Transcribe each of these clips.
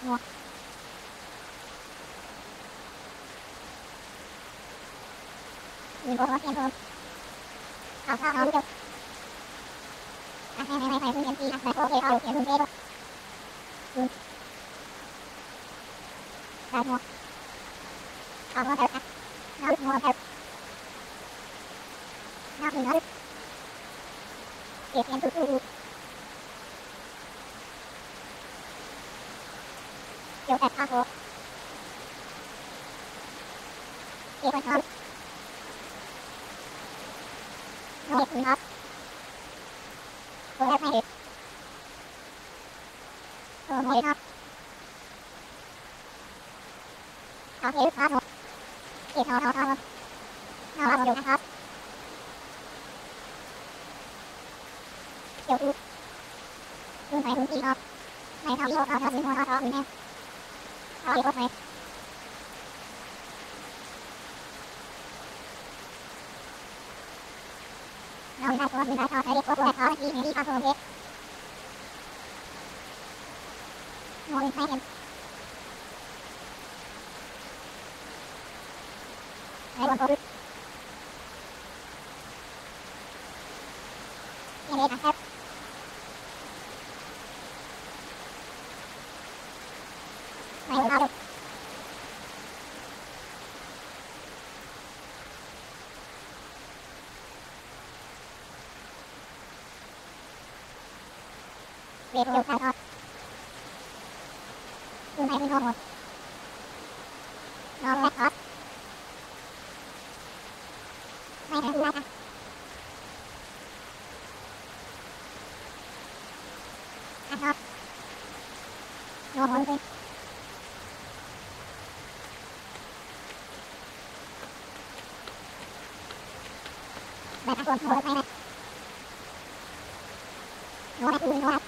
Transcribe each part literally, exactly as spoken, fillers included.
mua nhìn cô có xem không họ sao họ được à hay hay hay hay hướng dẫn chi à cô kêu họ được hướng dẫn luôn ra mua họ có thể à nó được mua theo nó thì nó được việc em tự tự kiểu đẹp hoa hồ việc quan trọng nó đẹp hơn hết cô đẹp hay đẹp cô mới đẹp có thể được hết một việc nó nó nó nó nó được hết kiểu tự luôn phải hướng đi nó này thao đi hộ thao thao đi hộ thao thao đi nè thao đi hộ này nó đi ra chỗ đi ra thao phải đi hộ hộ thao đi nè đi thao thao đi ngồi phải em này bọn cô đi em đi thằng này hộ thao được việc nhiều thao thao luôn phải đi hộ một nó đẹp hết này này ra ta ăn hết nó muốn đi bạn ăn cơm rồi này nó đẹp luôn nó đẹp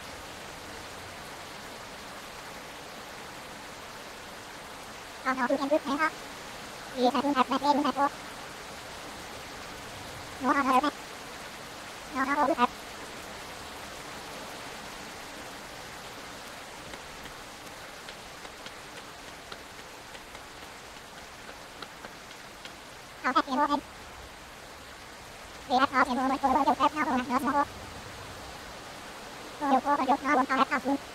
họ họ cứ em biết thế đó vì phải luôn thật đẹp lên luôn thật luôn nó họ thật đẹp nó họ biết thật họ thật tiền luôn em vì họ tiền luôn mới cô được phép nó không nó nó cô được cô được nó luôn họ thật luôn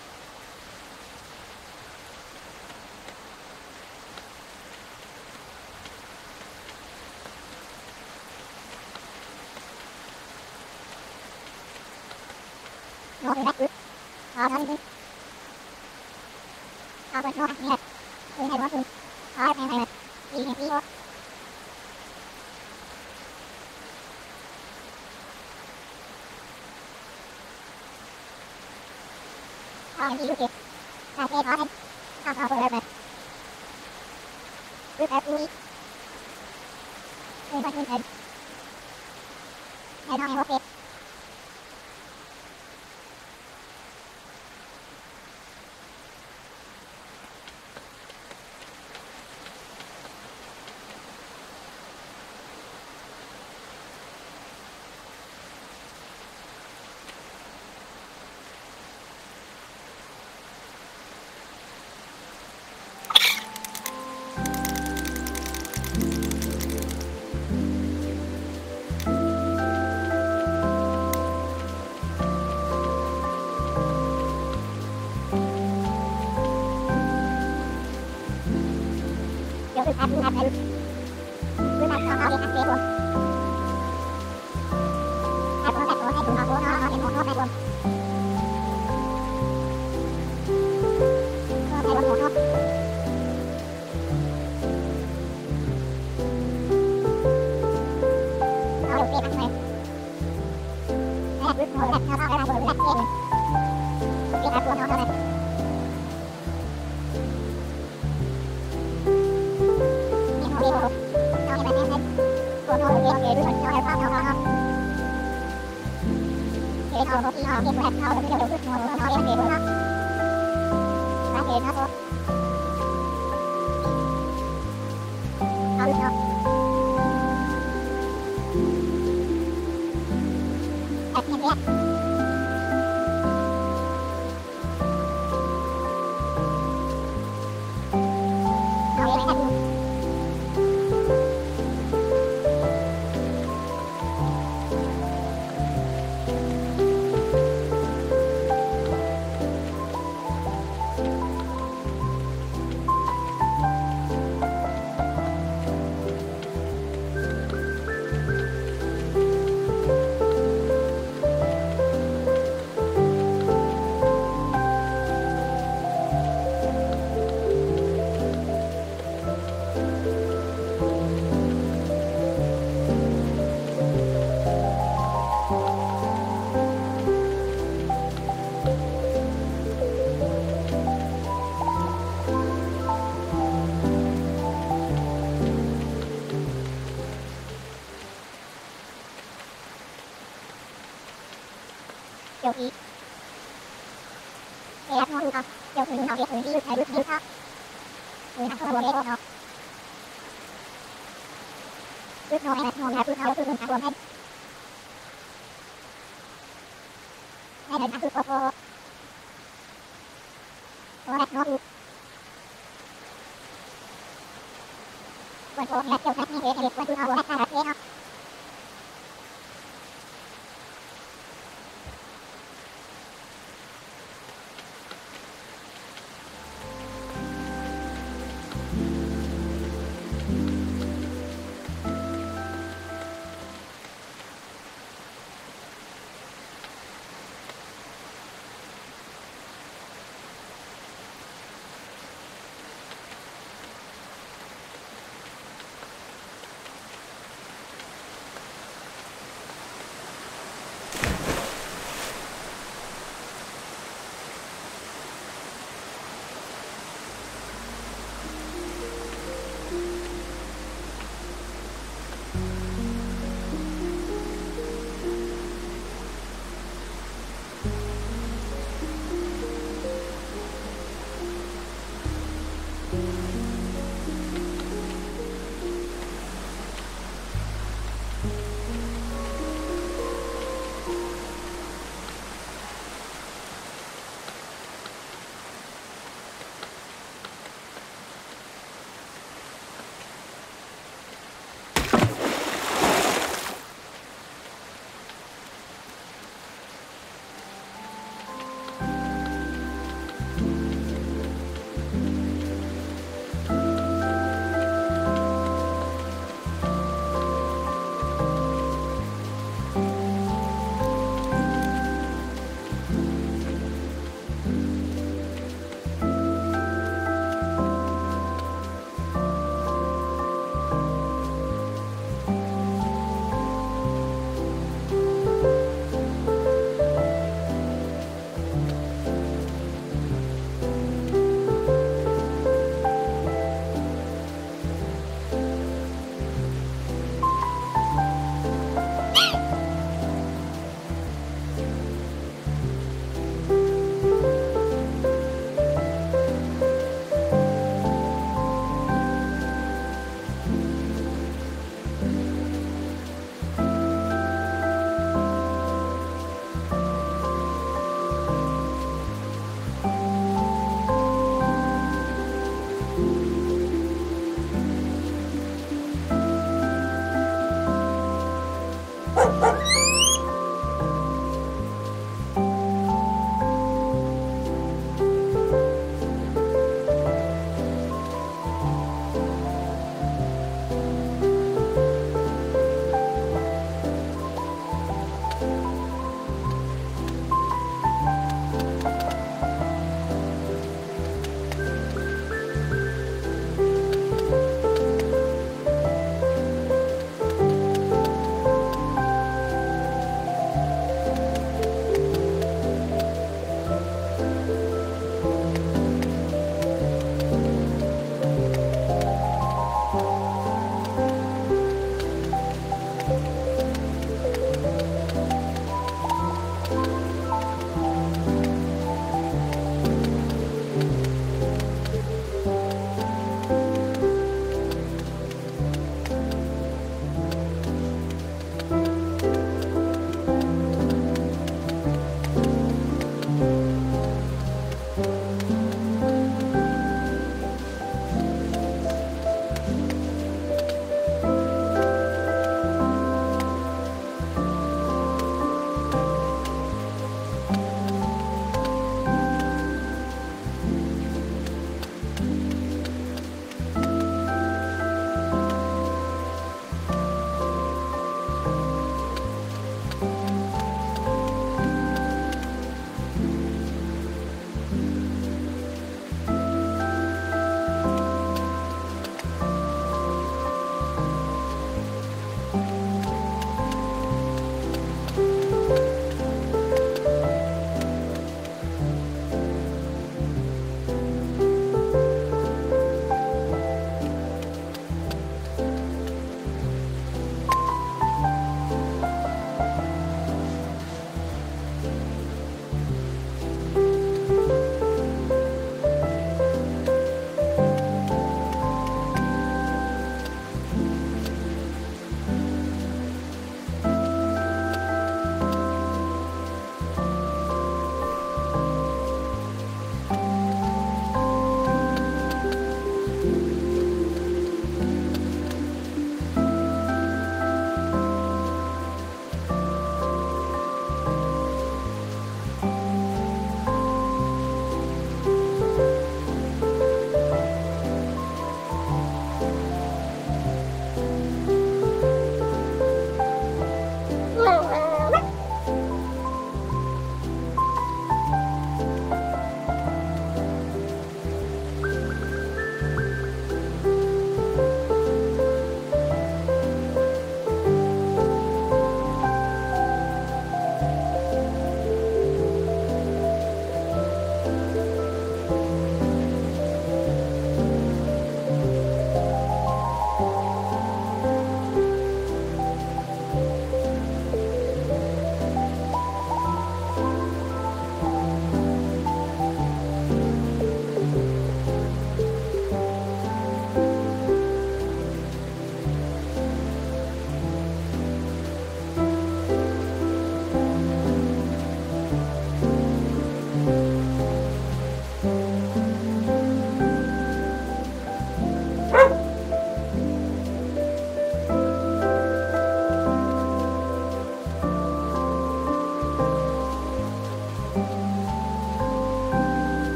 nó bị bắt họ nó đi họ vẫn nó nhẹ người này nó cũng họ này này đi này đi thôi họ đi được là xe họ em họ họ vừa rồi cứ phải đi người ta nhìn thấy này nó này ok cứ ăn cứ ăn cứ ăn nó nó đi ăn kia luôn ăn nó ăn nó ăn nó nó nó nó nó nó luôn nó nó nó nó được kia ăn này nó cứ ngồi đặt nó nó nó vừa đặt kia kia ăn luôn nó nó này đi bộ, nó như vậy em em, cô nó đi về đuổi cho em phát nó nó, cái nó một khi nó đi quẹt nó được cái đầu nó nó nó đi về nó, nó về nó thôi, nó đi nó, đẹp như vậy, để đặt mua có điều thứ nào việc thứ gì phải được điều khác thứ nào không có nó được nó là nó là thứ nào thứ nào không hay hay là thứ có có có nó được quan trọng là điều khác như thế là quan trọng là cái là thế nó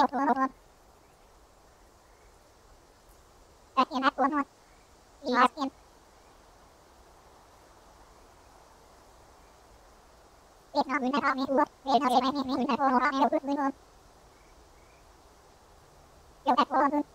Điều thua một Tất nhiên ác cuốn một Vì tất nhiên Việc nó gửi này họ nghe ua Về nó sẽ mẹ nghe gửi này họ nghe đầu ước gửi hơn Điều thật vô hơn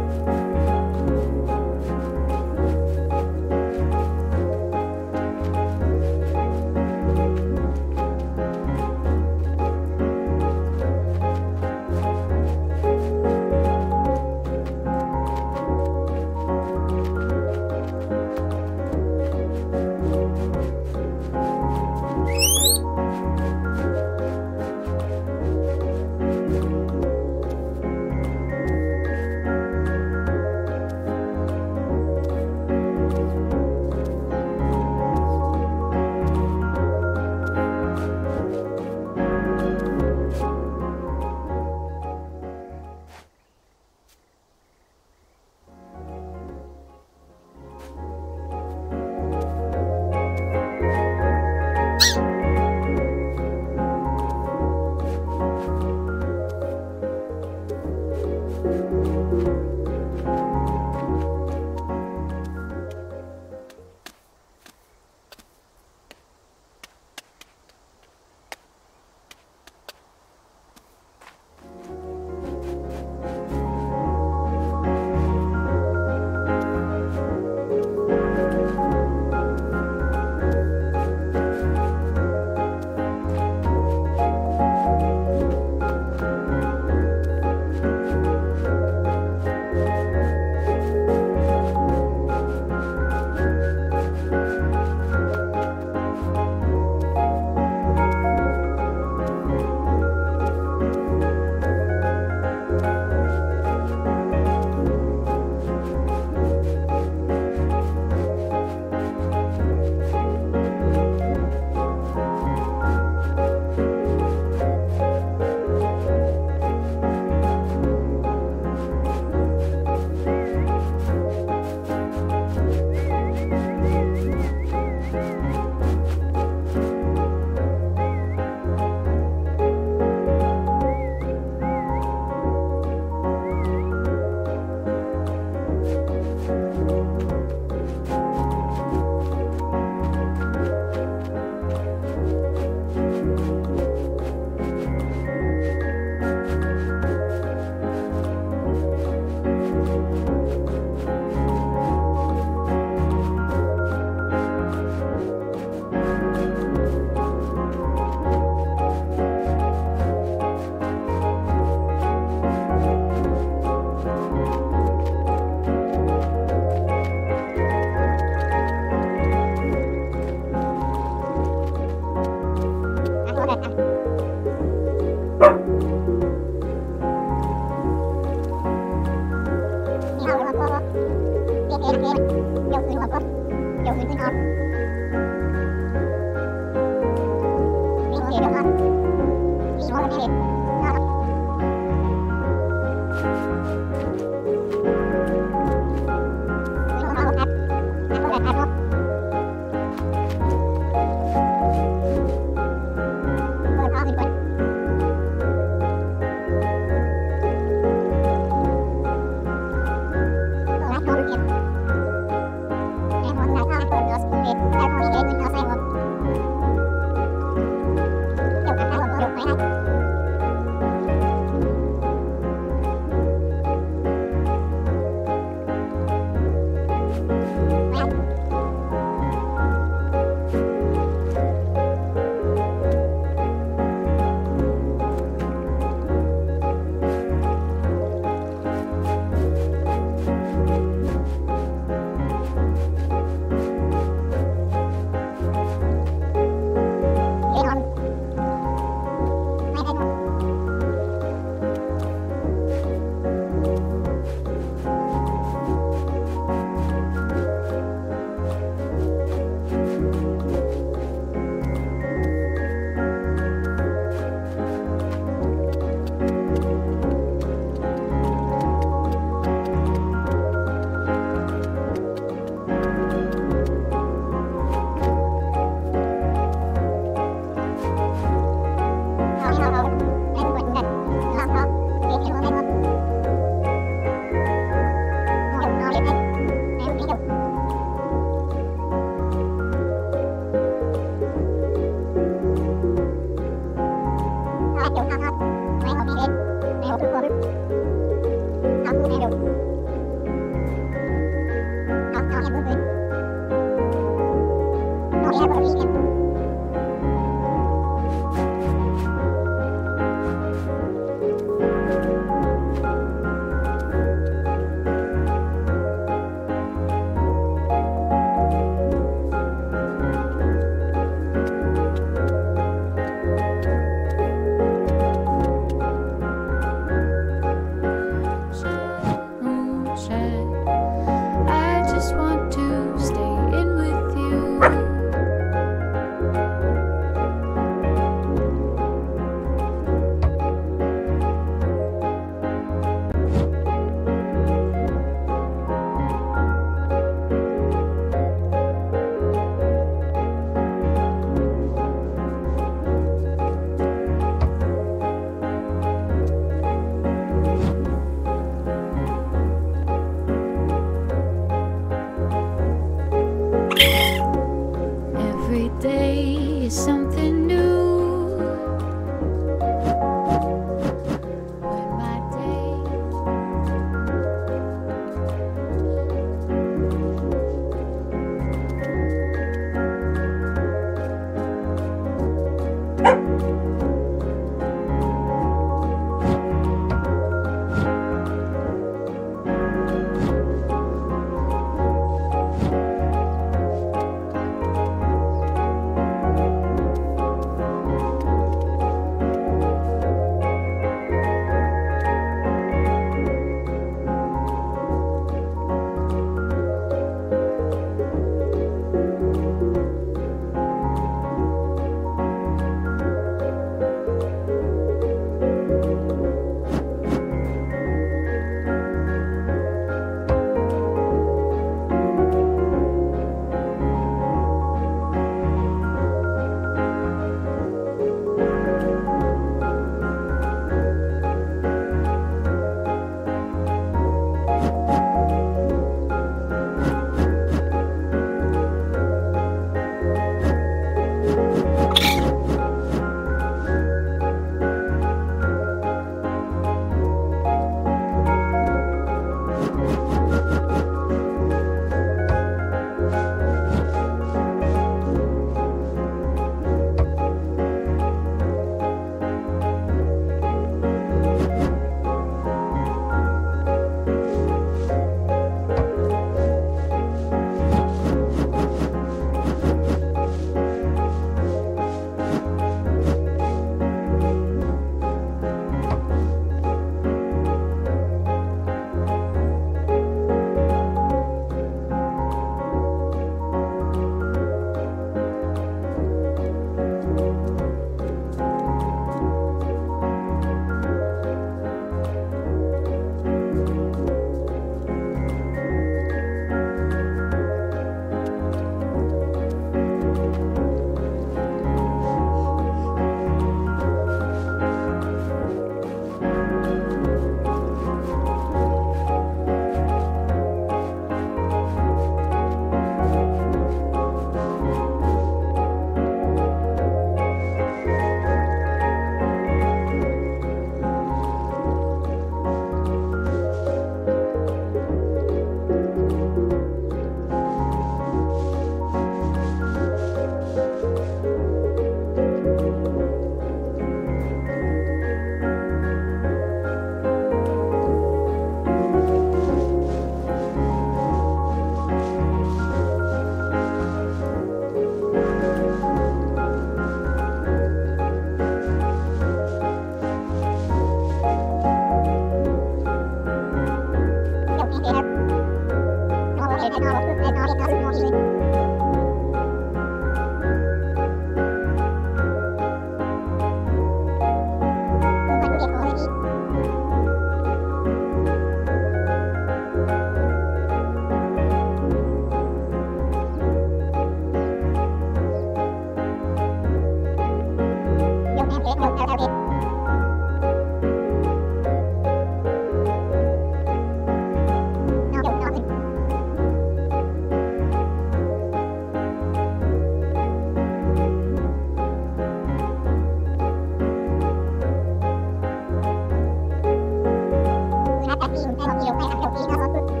Em một nhiều hay nhiều tí nó có cực.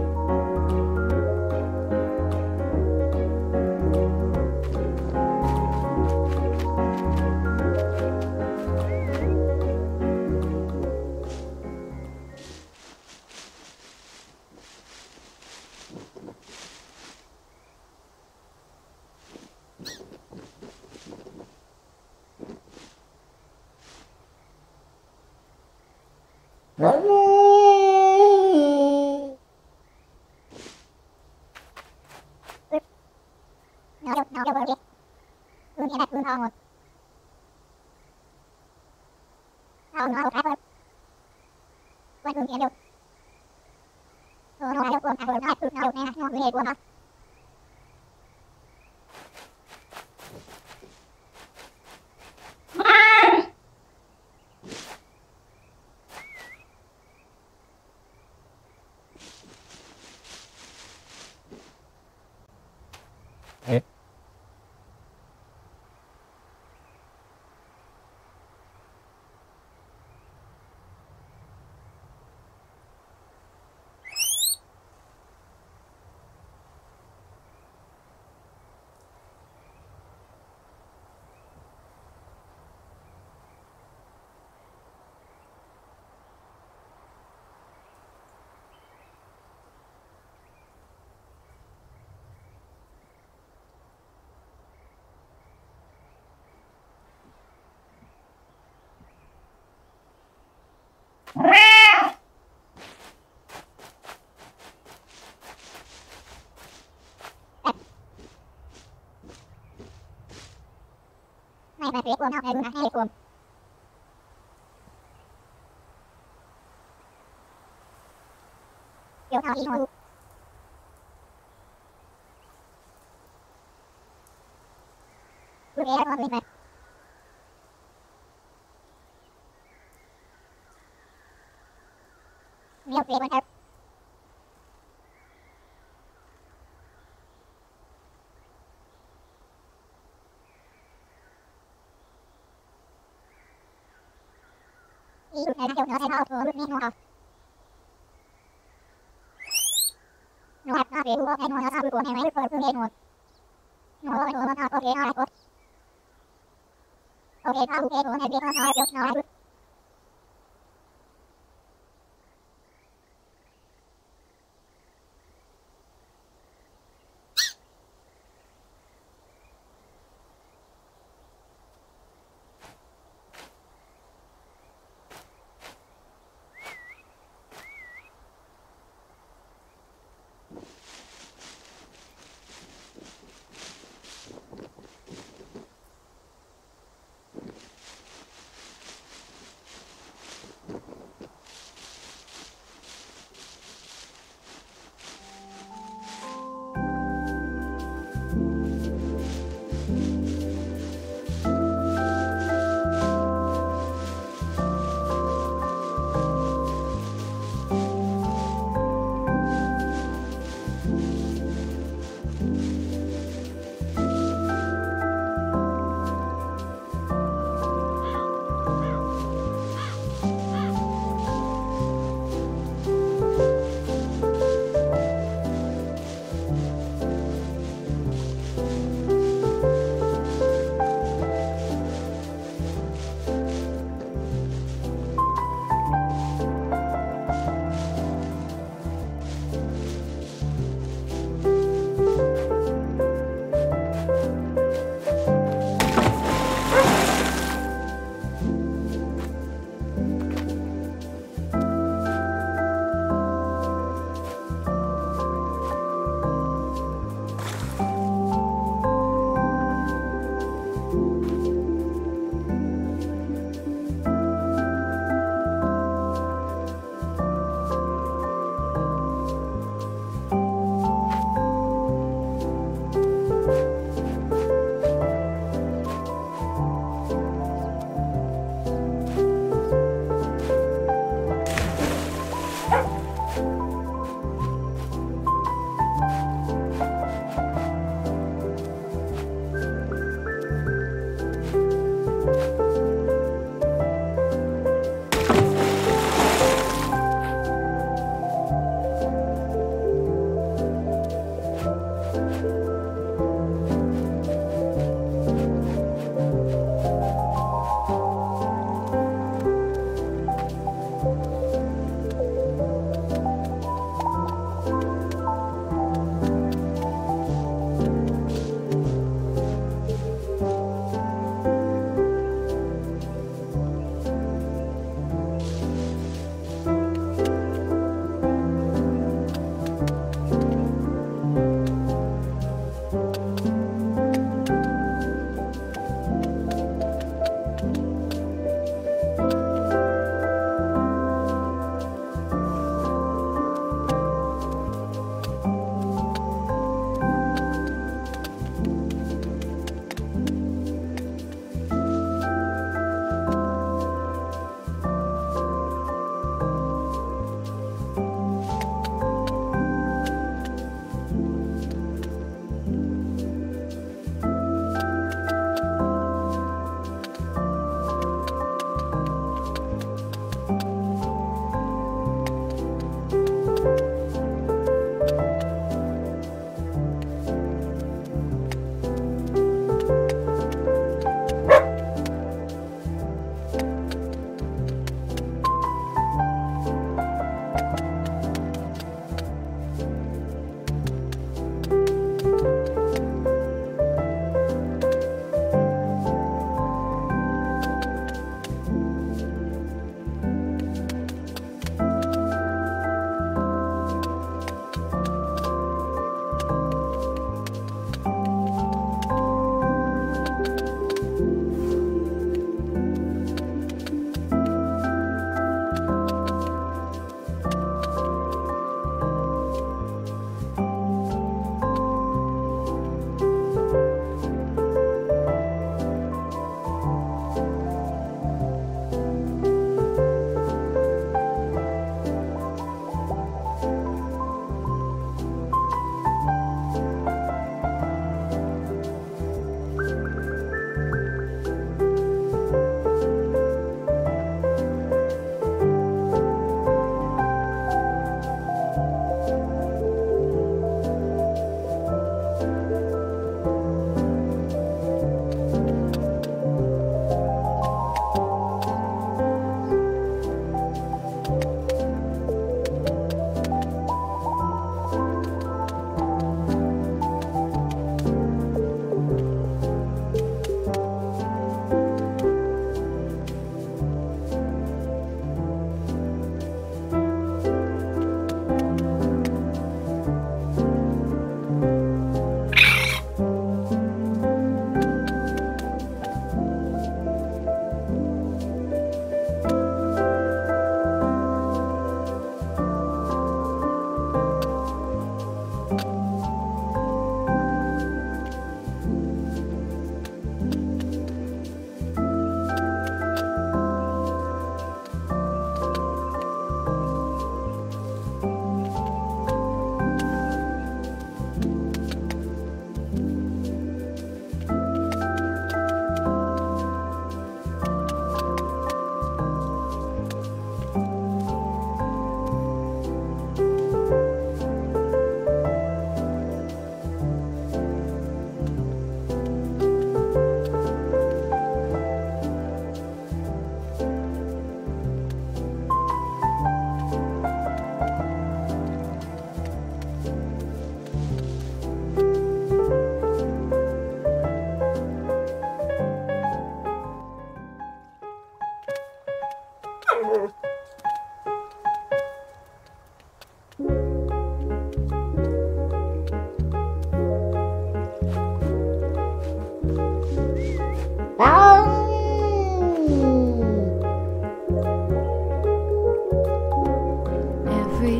Nó đâu, nó đâu đi. Ưm hiện tại ưm thong rồi. Thong nó khác hơn. Quên ưm hiện đâu. Nó nó đâu cuồng thằng nó ưm nó đâu nè, nó người cuồng đó. Ê. Này phải phía cuồng học này đúng hay cuồng. Kiểu thảo ý ngồi. Ui bé con mình phải. Nhiều phía quan trọng. Ý ưu này nó sẽ nó vừa lúc nó học. Nó học nó về ưu này nó sao của này mấy rồi ưu này nó. Nó nó nó ok nó ok. Ok nó ok nó này biết nó nó biết nó biết.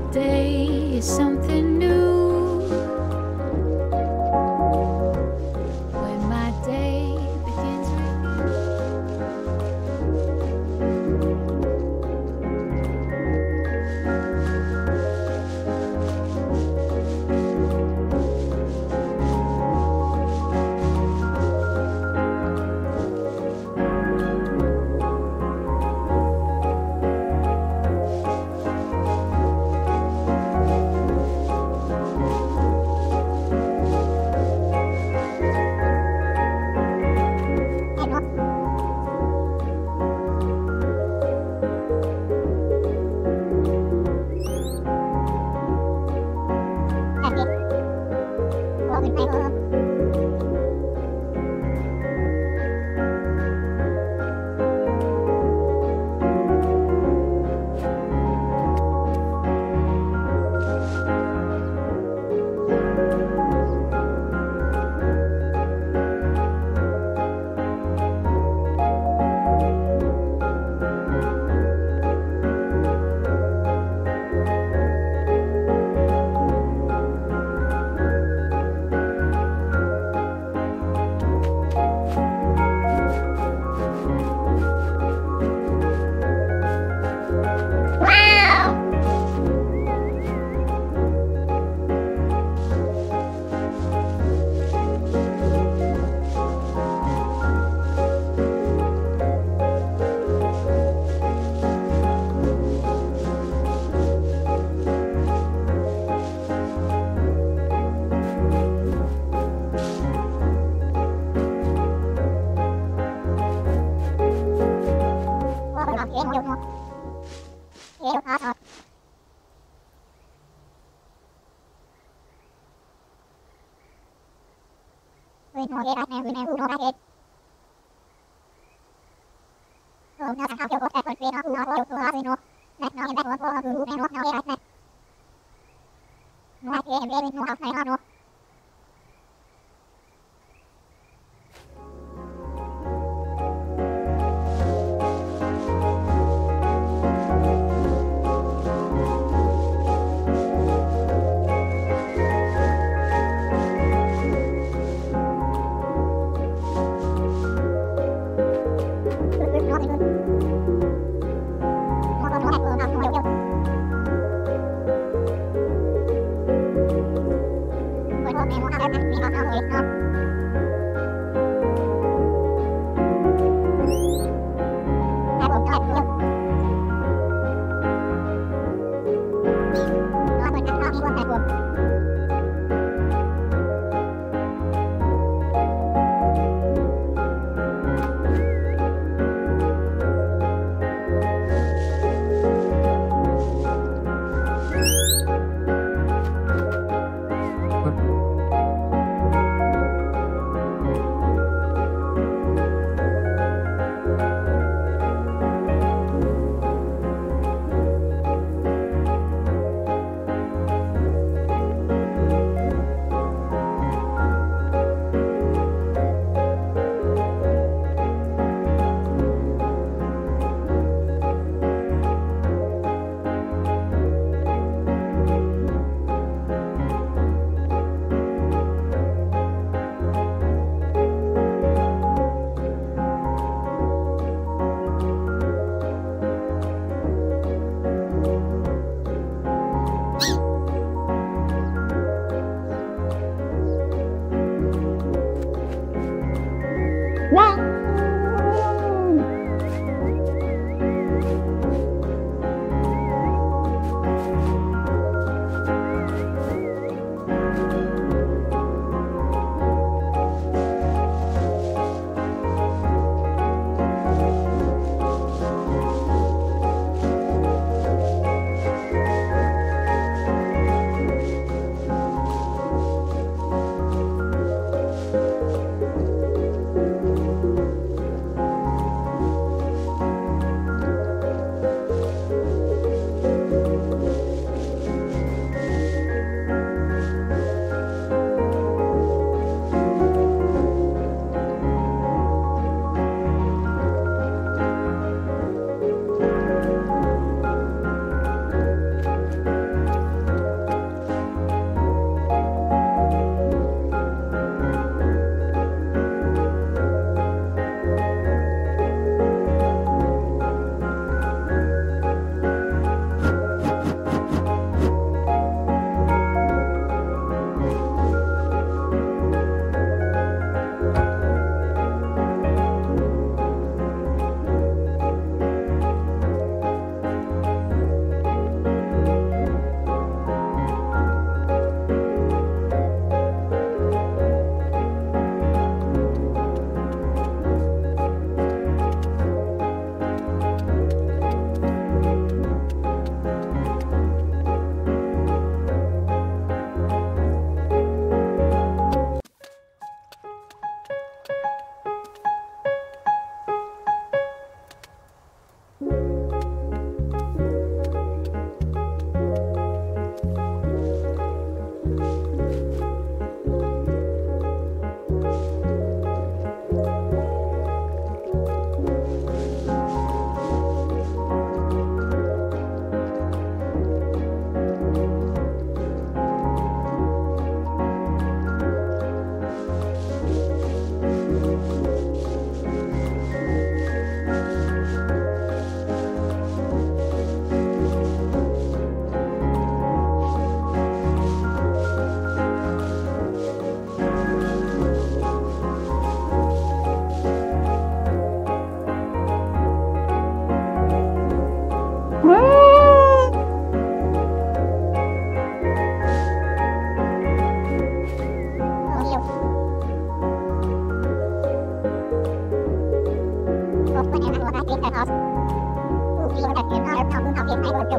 day is something new. When my day begins Hãy subscribe cho kênh